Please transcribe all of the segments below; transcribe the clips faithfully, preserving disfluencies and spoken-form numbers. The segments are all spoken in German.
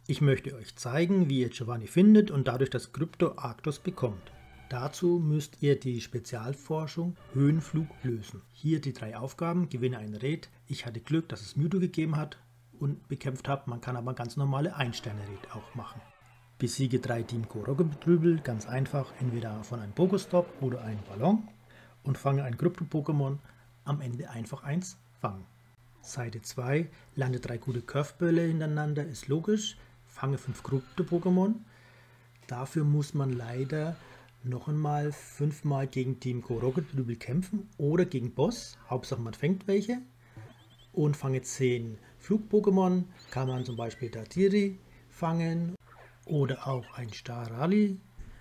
Ich möchte euch zeigen, wie ihr Giovanni findet und dadurch das Krypto Arctos bekommt. Dazu müsst ihr die Spezialforschung Höhenflug lösen. Hier die drei Aufgaben: Gewinne ein Raid. Ich hatte Glück, dass es Mewtwo gegeben hat und bekämpft habe. Man kann aber ganz normale ein-Sterne-Raid auch machen. Besiege drei Team Korokke-Betrübel, ganz einfach, entweder von einem Pokestop oder einem Ballon, und fange ein Krypto-Pokémon, am Ende einfach eins fangen. Seite zwei, lande drei gute Curvebälle hintereinander, ist logisch. Fange fünf Krypto-Pokémon. Dafür muss man leider noch einmal fünfmal gegen Team Korokke-Betrübel kämpfen oder gegen Boss. Hauptsache man fängt welche. Und fange zehn Flug-Pokémon. Kann man zum Beispiel Tatiri fangen oder auch ein Starali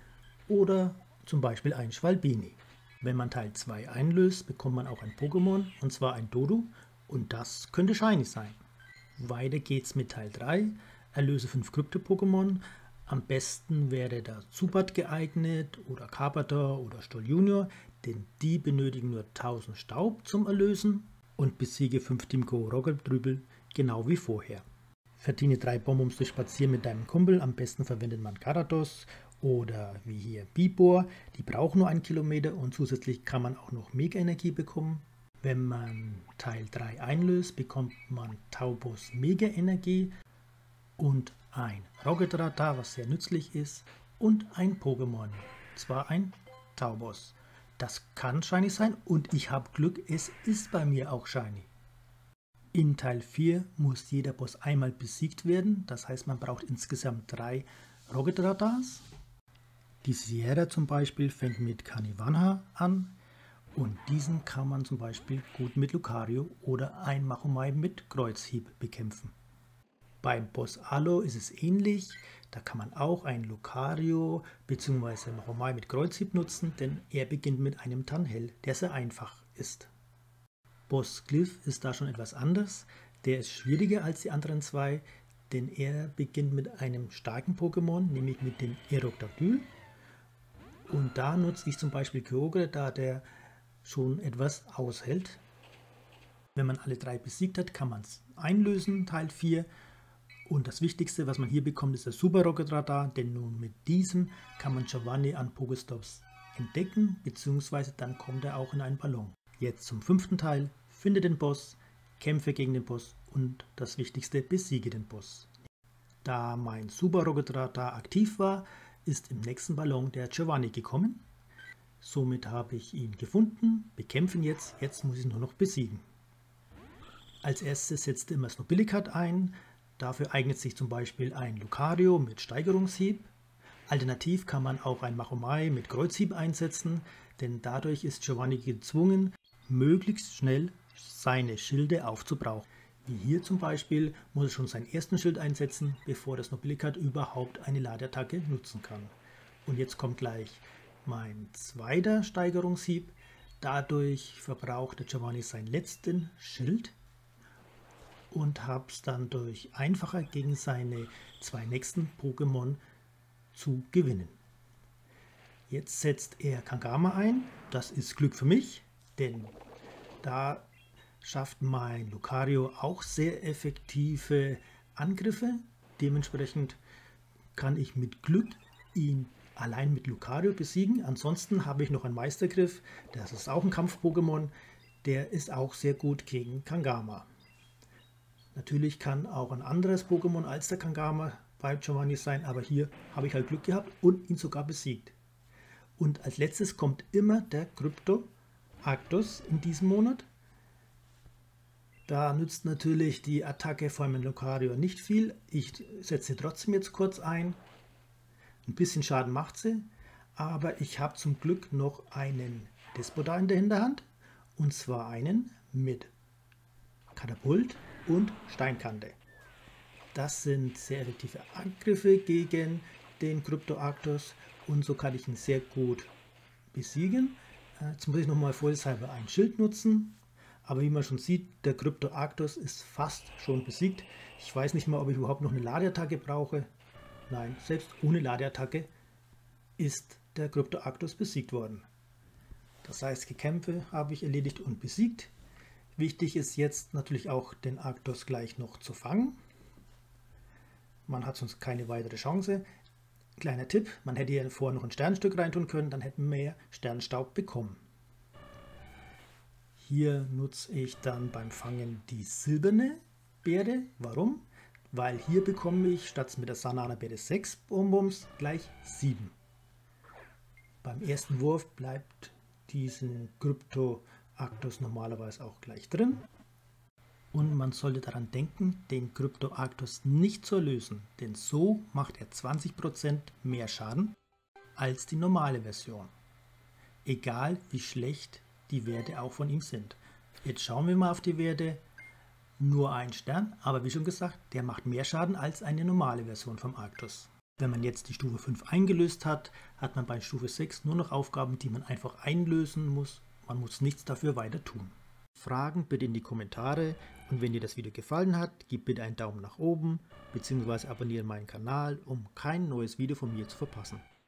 oder zum Beispiel ein Schwalbini. Wenn man Teil zwei einlöst, bekommt man auch ein Pokémon, und zwar ein Dodo, und das könnte shiny sein. Weiter geht's mit Teil drei. Erlöse fünf Krypto-Pokémon. Am besten wäre da Zubat geeignet oder Carpador oder Stoll Junior, denn die benötigen nur tausend Staub zum Erlösen, und besiege fünf Team Korokke-Betrübel genau wie vorher. Verdiene drei Bonbons durch Spazieren mit deinem Kumpel. Am besten verwendet man Gyarados oder wie hier Bibor. Die brauchen nur einen Kilometer und zusätzlich kann man auch noch Mega-Energie bekommen. Wenn man Teil drei einlöst, bekommt man Taubos Mega-Energie und ein Rocket Radar, was sehr nützlich ist, und ein Pokémon, zwar ein Taubos. Das kann shiny sein und ich habe Glück, es ist bei mir auch shiny. In Teil vier muss jeder Boss einmal besiegt werden, das heißt man braucht insgesamt drei Rocket Radars. Die Sierra zum Beispiel fängt mit Kanivanha an und diesen kann man zum Beispiel gut mit Lucario oder ein Machomai mit Kreuzhieb bekämpfen. Beim Boss Alo ist es ähnlich, da kann man auch ein Lucario bzw. Machomai mit Kreuzhieb nutzen, denn er beginnt mit einem Tanhell, der sehr einfach ist. Boss Glyph ist da schon etwas anders, der ist schwieriger als die anderen zwei, denn er beginnt mit einem starken Pokémon, nämlich mit dem Aerodactyl. Und da nutze ich zum Beispiel Kyogre, da der schon etwas aushält. Wenn man alle drei besiegt hat, kann man es einlösen, Teil vier. Und das Wichtigste, was man hier bekommt, ist der Super Rocket Radar, denn nun mit diesem kann man Giovanni an Pokestops entdecken, beziehungsweise dann kommt er auch in einen Ballon. Jetzt zum fünften Teil: Finde den Boss, kämpfe gegen den Boss und das Wichtigste, besiege den Boss. Da mein Super Rocket Radar aktiv war, ist im nächsten Ballon der Giovanni gekommen. Somit habe ich ihn gefunden, bekämpfe ihn jetzt, jetzt muss ich ihn nur noch besiegen. Als erstes setzt immer Snobilikat ein. Dafür eignet sich zum Beispiel ein Lucario mit Steigerungshieb. Alternativ kann man auch ein Machomai mit Kreuzhieb einsetzen, denn dadurch ist Giovanni gezwungen, möglichst schnell seine Schilde aufzubrauchen. Wie hier zum Beispiel muss er schon seinen ersten Schild einsetzen, bevor das Snobilikat überhaupt eine Ladeattacke nutzen kann. Und jetzt kommt gleich mein zweiter Steigerungshieb. Dadurch verbraucht der Giovanni seinen letzten Schild und habe es dann durch einfacher gegen seine zwei nächsten Pokémon zu gewinnen. Jetzt setzt er Kangama ein. Das ist Glück für mich, denn da schafft mein Lucario auch sehr effektive Angriffe. Dementsprechend kann ich mit Glück ihn allein mit Lucario besiegen. Ansonsten habe ich noch einen Meistergriff, das ist auch ein Kampf-Pokémon, der ist auch sehr gut gegen Kangama. Natürlich kann auch ein anderes Pokémon als der Kangama bei Giovanni sein, aber hier habe ich halt Glück gehabt und ihn sogar besiegt. Und als letztes kommt immer der Krypto Arctos in diesem Monat. Da nützt natürlich die Attacke von meinem Lucario nicht viel. Ich setze sie trotzdem jetzt kurz ein. Ein bisschen Schaden macht sie, aber ich habe zum Glück noch einen Despota in der Hinterhand. Und zwar einen mit Katapult und Steinkante. Das sind sehr effektive Angriffe gegen den Krypto Arctos und so kann ich ihn sehr gut besiegen. Jetzt muss ich nochmal vollhalber ein Schild nutzen, aber wie man schon sieht, der Krypto Arctos ist fast schon besiegt. Ich weiß nicht mal, ob ich überhaupt noch eine Ladeattacke brauche. Nein, selbst ohne Ladeattacke ist der Krypto Arctos besiegt worden. Das heißt, die Kämpfe habe ich erledigt und besiegt. Wichtig ist jetzt natürlich auch, den Arctos gleich noch zu fangen. Man hat sonst keine weitere Chance. Kleiner Tipp, man hätte hier vorher noch ein Sternstück reintun können, dann hätten wir mehr Sternstaub bekommen. Hier nutze ich dann beim Fangen die silberne Beere. Warum? Weil hier bekomme ich statt mit der Sanana-Beere sechs Bonbons gleich sieben. Beim ersten Wurf bleibt diesen Cryptoarctos normalerweise auch gleich drin. Und man sollte daran denken, den Cryptoarctos nicht zu erlösen, denn so macht er zwanzig Prozent mehr Schaden als die normale Version. Egal wie schlecht die Werte auch von ihm sind. Jetzt schauen wir mal auf die Werte. Nur ein Stern, aber wie schon gesagt, der macht mehr Schaden als eine normale Version vom Arctos. Wenn man jetzt die Stufe fünf eingelöst hat, hat man bei Stufe sechs nur noch Aufgaben, die man einfach einlösen muss. Man muss nichts dafür weiter tun. Fragen bitte in die Kommentare und wenn dir das Video gefallen hat, gib bitte einen Daumen nach oben bzw. abonniere meinen Kanal, um kein neues Video von mir zu verpassen.